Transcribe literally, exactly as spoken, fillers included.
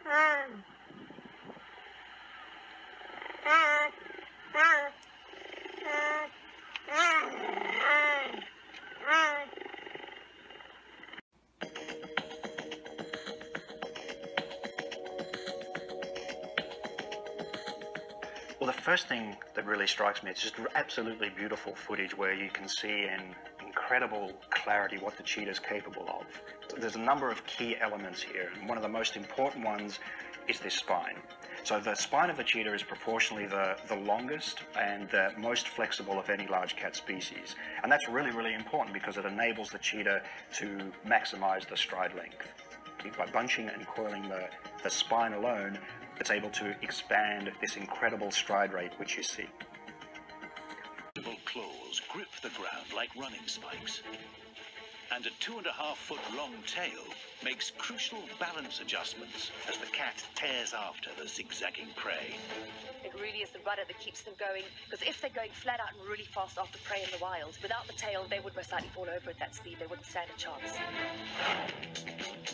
Well, the first thing that really strikes me, it's just absolutely beautiful footage where you can see in incredible clarity what the cheetah is capable of. There's a number of key elements here, and one of the most important ones is this spine. So the spine of the cheetah is proportionally the, the longest and the most flexible of any large cat species. And that's really, really important because it enables the cheetah to maximize the stride length. By bunching and coiling the, the spine alone, it's able to expand this incredible stride rate which you see. Claws grip the ground like running spikes, and a two and a half foot long tail makes crucial balance adjustments as the cat tears after the zigzagging prey. It really is the rudder that keeps them going, because if they're going flat out and really fast after prey in the wild, without the tail they would most likely fall over at that speed. They wouldn't stand a chance.